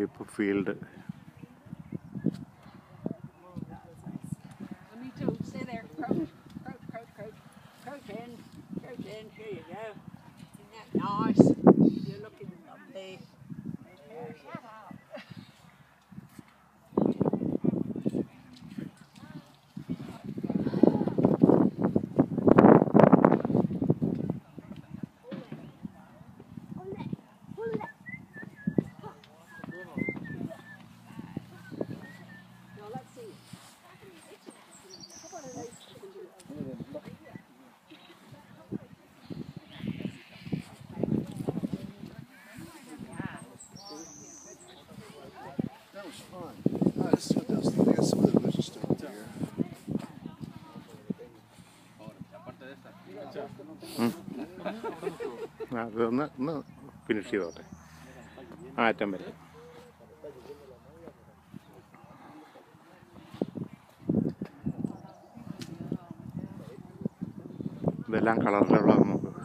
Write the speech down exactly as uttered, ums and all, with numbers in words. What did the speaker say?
tulip field. Me too. Stay there. Crouch, crouch, crouch, crouch. Crouch in, crouch in. Here you go. Isn't that nice? You're looking lovely. There, shut up. That was fun. Oh, let's see what those things. I got some of the bushes still up there. അതൊന്ന് ഒന്ന് finish ചെയ്തോട്ടെ atom വരെ. ഇതെല്ലാം കളറിലുള്ള നമുക്ക്